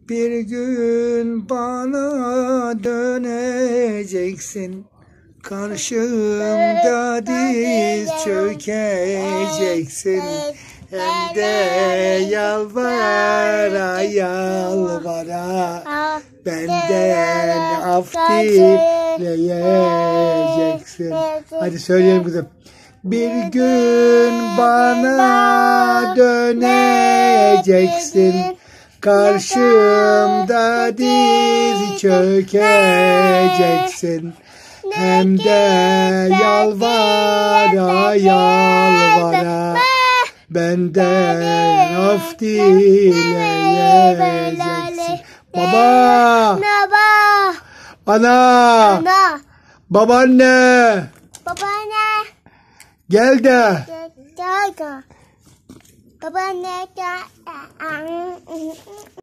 Bir gün bana döneceksin, karşımda diz çökeceksin. Hem de yalvara yalvara benden af dileyeceksin. Hadi söyleyelim kızım. Bir gün bana döneceksin, karşımda diz çökeceksin. Hem de yalvara yalvara benden af dileyeceksin. Baba, ana, babaanne, gel de. Babaanne